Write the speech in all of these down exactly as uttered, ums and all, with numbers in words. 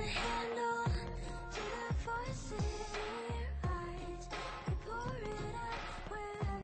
a handle to the voices in your eyes. You pour it out where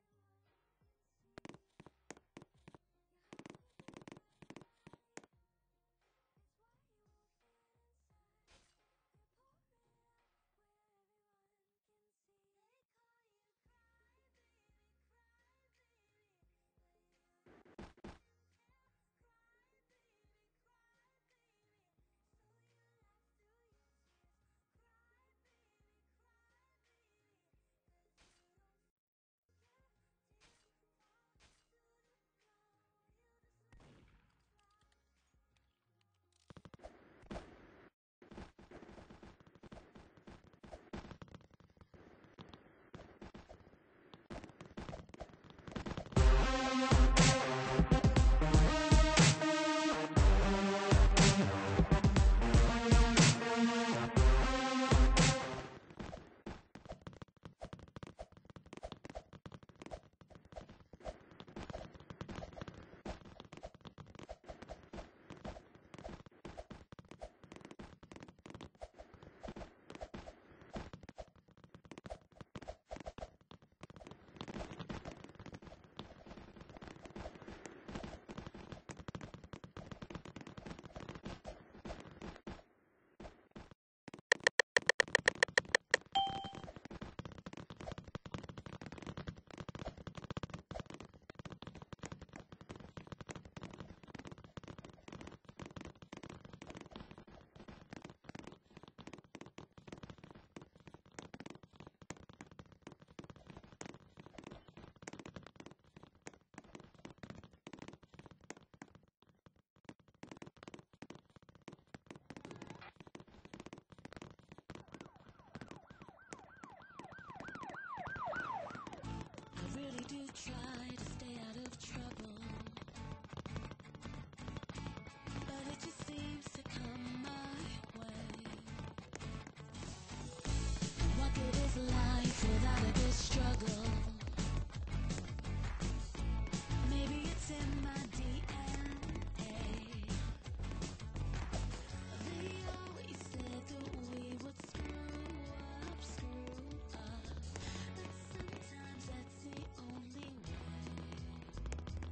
I really do try to stay out of trouble, but it just seems to come my way. What good is life without a bit struggle? Maybe it's in my D N A. They always said that we would screw up, screw up, but sometimes that's the only way.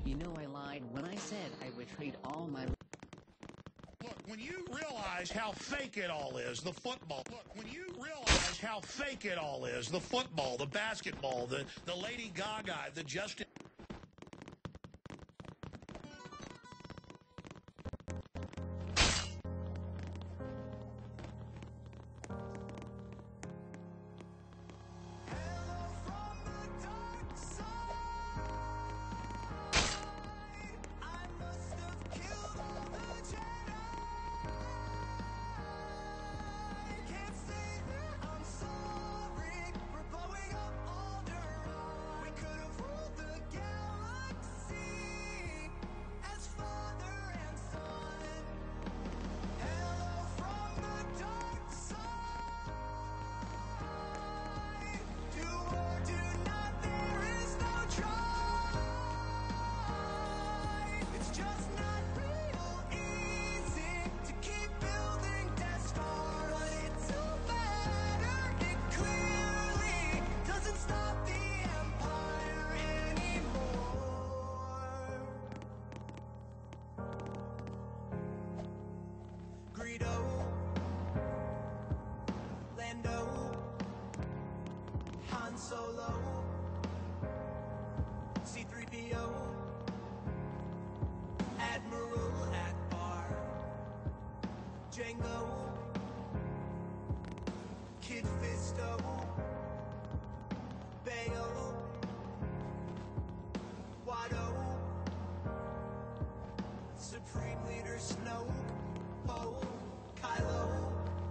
You know I lied when I said I would trade all my... Look, when you realize how fake it all is, the football. Look, when you realize how fake it all is, the football, the basketball, the, the Lady Gaga, the Justin... Lando, Han Solo, C three P O, Admiral Akbar, Jango, Kid Fisto, Bail, Watto, Supreme Leader Snoke, Poe, Kylo.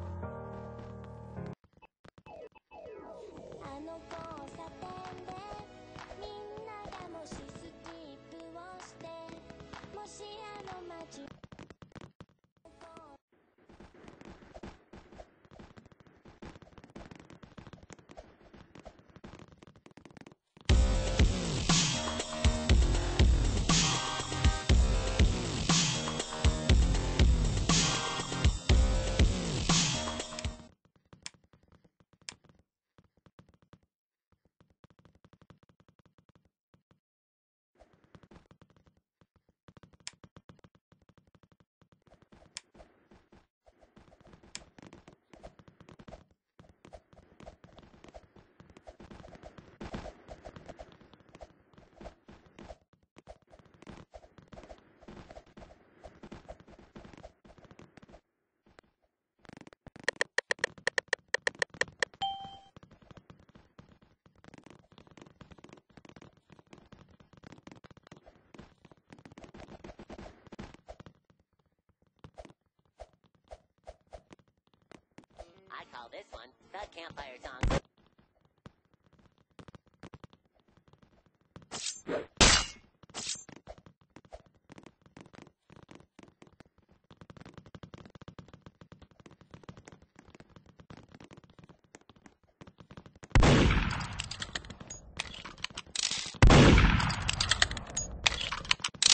あの交差点でみんながもしスキップをしてもしあの街 I call this one the campfire song.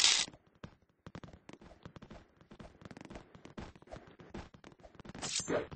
Go.